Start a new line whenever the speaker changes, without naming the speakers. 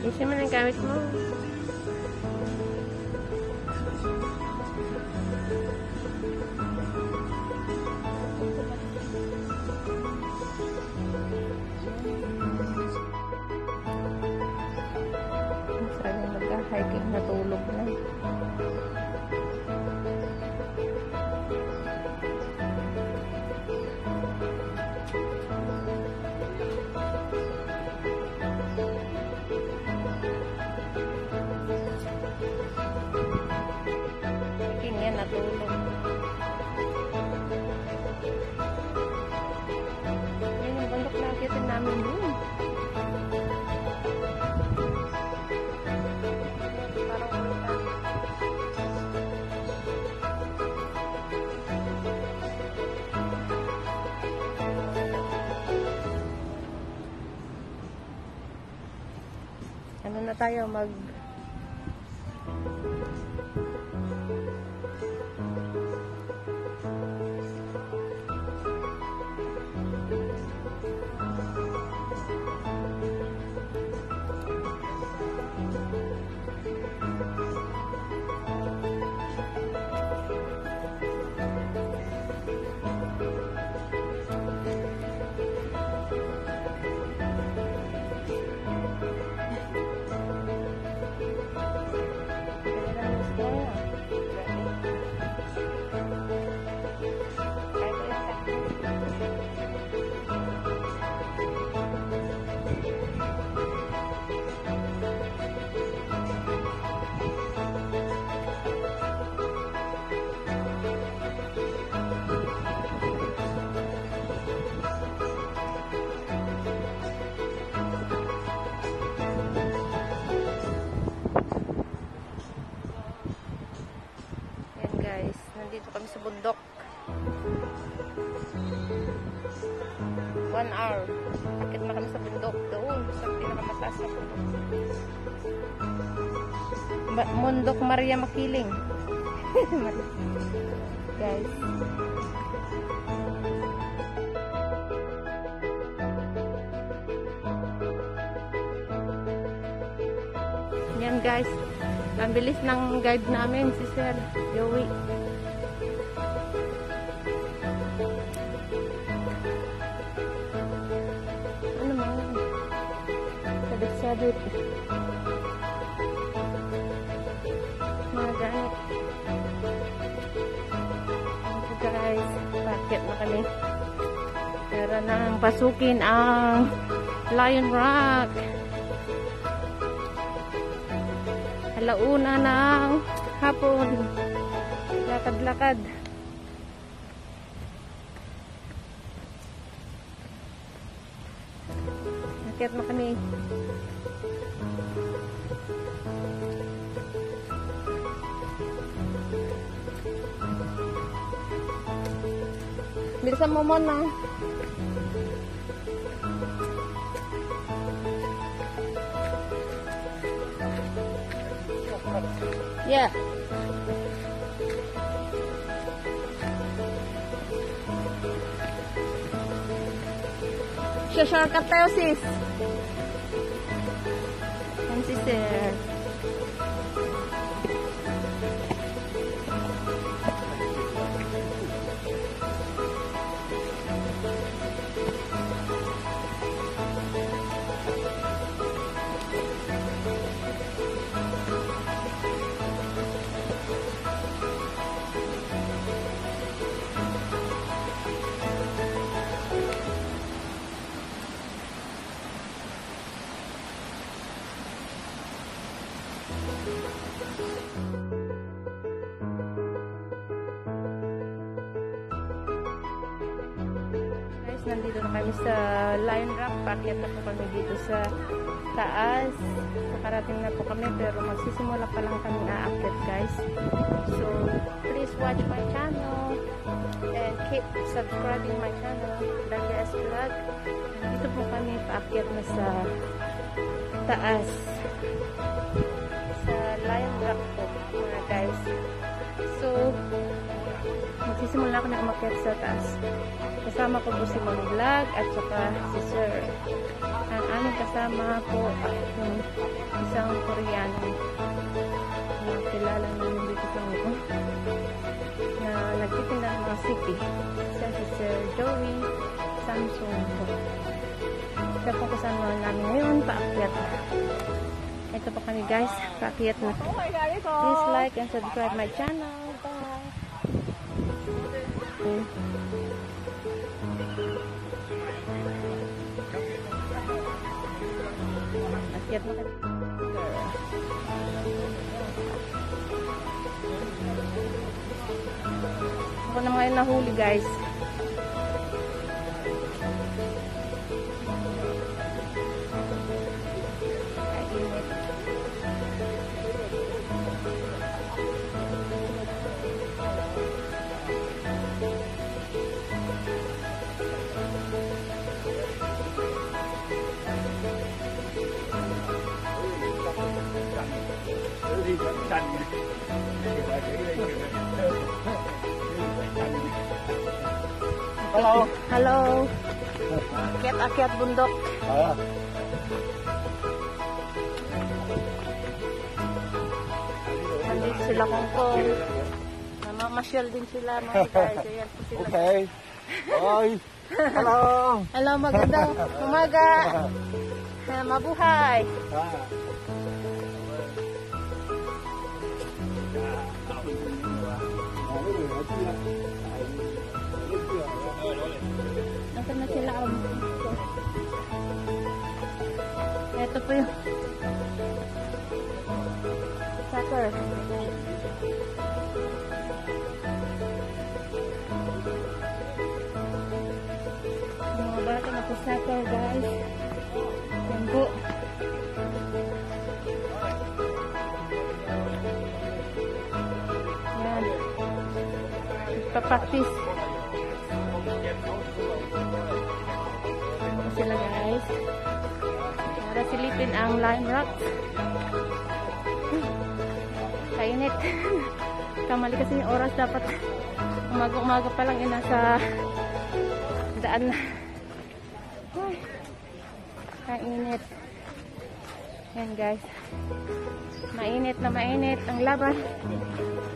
Isin mo na yung gamit mo. Masaling magka-hiking, natulog na. Natulog. Yan yung bundok na akitin namin dun. Parang ulit. Ano na tayo nandito kami sa bundok. 1 hour. Akit na kami sa bundok. Doon, sa pinakamataas na bundok. Bundok Maria Makiling. Guys. Yan guys. Ang bilis ng guide namin, si Sir Joey. Ano man? Sabit-sabit. Mga ganit. So guys, bakit na kami? Para nang pasukin ang Lion Rock. Alauna ng hapon. Lakad-lakad. Nakit na kami. Bilisan mo muna. Yeah. Shortcut tayo, sis. Yan si Sir. Nandito na kami sa Lion Rock. Paakyat na po kami dito sa taas. Nakarating na po kami pero magsisimula pa lang kami aakyat, guys. So, please watch my channel and keep subscribing my channel, Dalia S Vlog. Nandito po kami paakyat na sa taas. Sa Lion Rock po, mga guys. So, magsisimula ako na umakyat sa taas. Kasama ko po si Mami Vlog at saka si Sir. Ang aming kasama kasama po yung isang Koreano na kilala namin dito sa Hong Kong na nagtitinda ng mga city. Siya si Sir Joey Samsung po. Siya po kasama namin ngayon, paakyat. Ito po kami guys, paakyat na. Please like and subscribe my channel. Bye! Akyat na kayo. Ako na ngayon nahuli guys.
Hello.
Hello. Akyat bundok. Nandito sila Hong Kong. Namamasyal din sila mga guys. Ayan po sila.
Okay. Bye. Hello.
Hello, magandang umaga. Mabuhay. Nasaan na sila? Ito po yung soccer. Yung mga bata na po soccer guys. Yan po. Yan. Papaktis. Sila guys para silipin ang lime rock. Kainit. Kamali kasi yung oras, dapat umaga pa lang nasa daan na. Kainit. Yan guys, mainit na mainit ang laban.